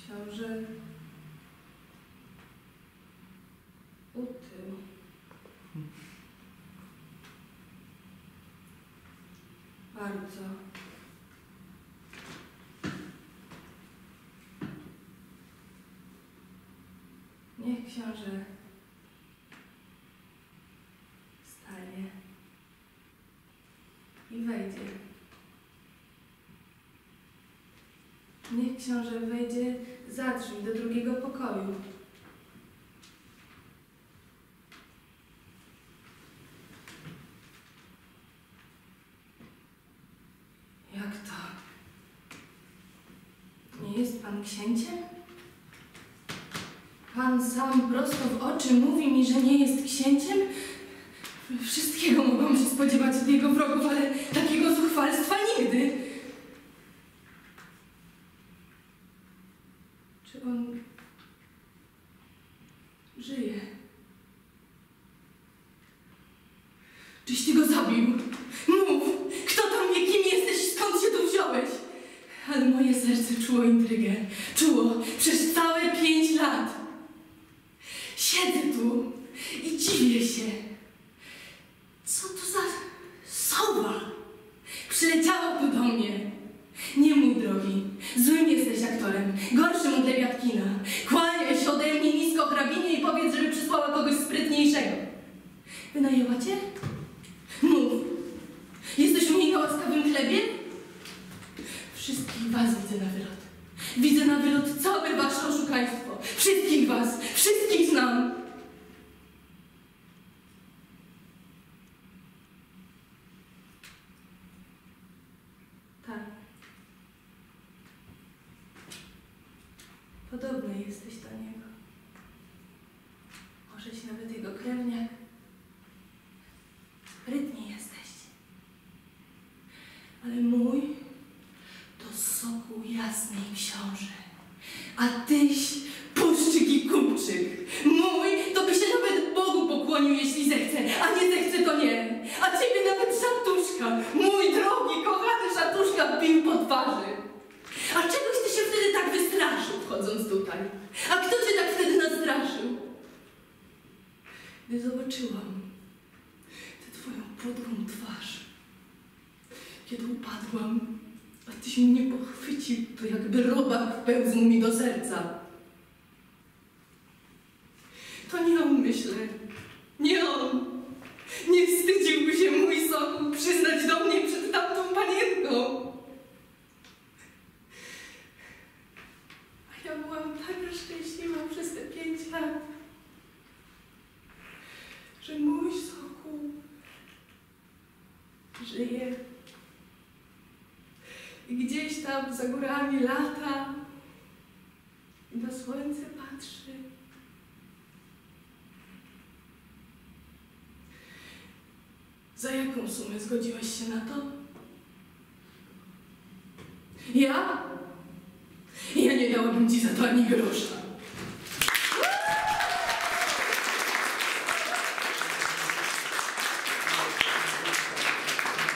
Książę utył. Bardzo. Niech książę wstanie i wejdzie. Niech książę wejdzie za drzwi do drugiego pokoju. Jak to? Nie jest pan księciem? Pan sam prosto w oczy mówi mi, że nie jest księciem? Wszystkiego mogłam się spodziewać od jego wrogów, ale takiego zuchwalstwa nigdy. Czy on żyje? Czyś ty go zabił? Mów! Kto tam wie, kim jesteś, skąd się tu wziąłeś? Ale moje serce czuło intrygę. Czuło przez całe 5 lat. Siedzę tu i dziwię się. Co to za sowa? Przyleciała tu do mnie. Nie, mój drogi, złym jesteś aktorem, gorszym od Lewiatkina. Kłaniaj się ode mnie nisko hrabinie i powiedz, żeby przysłała kogoś sprytniejszego. Wynajęła cię? Mów. Jesteś u niej na łaskawym chlebie? Wszystkich was widzę na wylot. Widzę na wylot całe wasze oszukaństwo. Wszystkich was, wszystkich znam. Tak. Podobny jesteś do niego. Możeś nawet jego krewniak. Sprytni jesteście. Ale mój to sokół jasnej książę. A tyś puszczyk i kupczyk. Mój to by się nawet Bogu pokłonił, jeśli zechce, a nie zechce to nie. A ciebie nawet szatuszka, mój drogi, kochany szatuszka, bił po twarzy. A czegoś ty się wtedy tak wystraszył, wchodząc tutaj? A kto cię tak wtedy nastraszył? Gdy zobaczyłam tę twoją podłą twarz, kiedy upadłam, a tyś mnie pochwycił, to jakby robak wpełzł mi do serca. To nie on, myślę. Nie on. Nie wstydziłby się mój sokół przyznać do mnie przed tamtą panienką. A ja byłam taka szczęśliwa przez te 5 lat, że mój sokół żyje. I gdzieś tam za górami lata i na słońce patrzy. Za jaką sumę zgodziłaś się na to? Ja? Ja nie dałabym ci za to ani grosza.